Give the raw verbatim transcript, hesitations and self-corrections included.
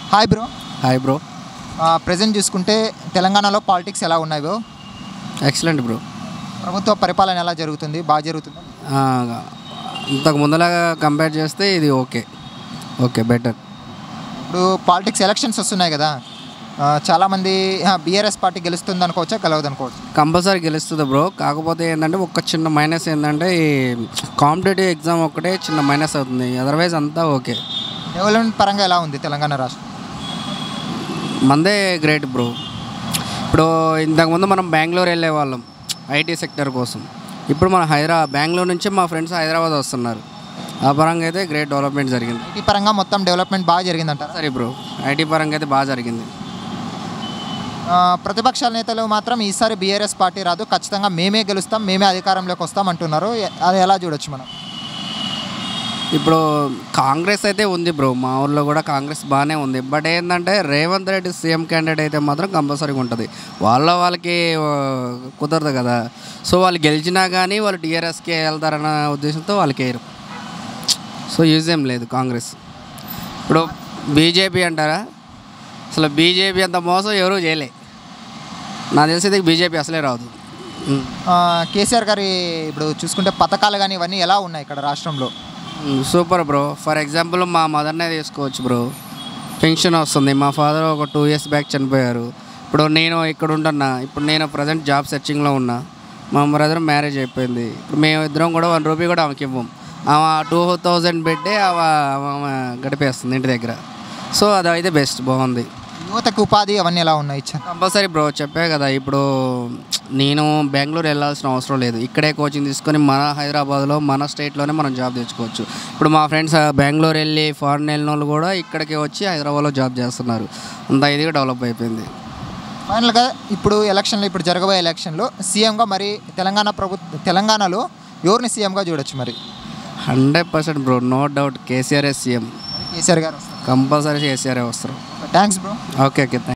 Hi bro. Hi bro. Present చూసుకుంటే తెలంగాణలో politics ఎలా ఉన్నాయి బ్రో? Excellent bro. ప్రభుత్వ పరిపాలన ఎలా జరుగుతుంది? బాగా జరుగుతుంది? ఇంతకు ముందులాగా కంపేర్ చేస్తే ఇది ఓకే ఓకే బెటర్. ఇప్పుడు పాలిటిక్స్ ఎలక్షన్స్ వస్తున్నాయి కదా, చాలామంది బీఆర్ఎస్ పార్టీ గెలుస్తుంది అనుకోవచ్చా, గెలవదు అనుకోవచ్చు? కంపల్సరీ గెలుస్తుంది బ్రో. కాకపోతే ఏంటంటే ఒక చిన్న మైనస్ ఏంటంటే ఈ కాంపిటేటివ్ ఎగ్జామ్ ఒకటే చిన్న మైనస్ అవుతుంది, అదర్వైజ్ అంతా ఓకే. డెవలప్మెంట్ పరంగా ఎలా ఉంది తెలంగాణ రాష్ట్రం? మందే గ్రేట్ బ్రో. ఇప్పుడు ఇంతకుముందు మనం బెంగళూరు వెళ్ళే వాళ్ళం ఐటీ సెక్టర్ కోసం, ఇప్పుడు మన హైదరాబాద్ బెంగళూరు నుంచి మా ఫ్రెండ్స్ హైదరాబాద్ వస్తున్నారు. ఆ పరంగా అయితే గ్రేట్ డెవలప్మెంట్ జరిగింది. ఐటీ పరంగా మొత్తం డెవలప్మెంట్ బాగా జరిగిందంటారా? సరే బ్రో, ఐటీ పరంగా అయితే బాగా జరిగింది. ప్రతిపక్షాల నేతలు మాత్రం ఈసారి బీఆర్ఎస్ పార్టీ రాదు, ఖచ్చితంగా మేమే గెలుస్తాం, మేమే అధికారంలోకి వస్తాం అంటున్నారు. అది ఎలా చూడొచ్చు మనం? ఇప్పుడు కాంగ్రెస్ అయితే ఉంది బ్రో, మా ఊళ్ళో కూడా కాంగ్రెస్ బాగానే ఉంది. బట్ ఏంటంటే రేవంత్ రెడ్డి సీఎం క్యాండిడేట్ అయితే మాత్రం కంపల్సరీగా ఉంటుంది. వాళ్ళ వాళ్ళకి కుదరదు కదా, సో వాళ్ళు గెలిచినా కానీ వాళ్ళు టీఆర్ఎస్కి వెళ్తారన్న ఉద్దేశంతో వాళ్ళకి వేయరు. సో యూజ్ ఏం లేదు కాంగ్రెస్. ఇప్పుడు బీజేపీ అంటారా, అసలు బీజేపీ అంత మోసం ఎవరూ చేయలే. నాకు తెలిసి బీజేపీ అసలే రాదు. కేసీఆర్ గారి ఇప్పుడు చూసుకుంటే పథకాలు కానీ ఇవన్నీ ఎలా ఉన్నాయి ఇక్కడ రాష్ట్రంలో? Super bro. ఫర్ ఎగ్జాంపుల్ మా మదర్నే తీసుకోవచ్చు బ్రో, పెన్షన్ వస్తుంది. మా ఫాదర్ ఒక టూ ఇయర్స్ బ్యాక్ చనిపోయారు. ఇప్పుడు నేను ఇక్కడ ఉంటున్నా, ఇప్పుడు నేను ప్రజెంట్ జాబ్ సెర్చింగ్లో ఉన్నా. మా బ్రదర్ మ్యారేజ్ అయిపోయింది. ఇప్పుడు మేము ఇద్దరం కూడా వన్ రూపీ కూడా ఆమెకి ఇవ్వం. ఆమె టూ థౌజండ్ పెట్టి ఆమె గడిపేస్తుంది ఇంటి దగ్గర. సో అదైతే బెస్ట్, బాగుంది. యువతకు ఉపాధి అవన్నీ ఎలా ఉన్నాయి? కంపల్సరీ బ్రో, చెప్పే కదా. ఇప్పుడు నేను బెంగళూరు వెళ్ళాల్సిన అవసరం లేదు, ఇక్కడే కోచింగ్ తీసుకొని మన హైదరాబాద్లో మన స్టేట్లోనే మనం జాబ్ తెచ్చుకోవచ్చు. ఇప్పుడు మా ఫ్రెండ్స్ బెంగళూరు వెళ్ళి ఫారెన్ వెళ్ళిన వాళ్ళు కూడా ఇక్కడికి వచ్చి హైదరాబాద్లో జాబ్ చేస్తున్నారు. అంత ఇదిగా డెవలప్ అయిపోయింది. ఫైనల్గా ఇప్పుడు ఎలక్షన్లో ఇప్పుడు జరగబోయే ఎలక్షన్లో సీఎంగా మరి తెలంగాణ ప్రభుత్వ తెలంగాణలో ఎవరిని సీఎంగా చూడొచ్చు మరి? Hundred percent bro, no doubt KCR CM. KCR గారు కంపల్సరీ కేసీఆర్ వస్తారు. Thanks bro. Okay okay.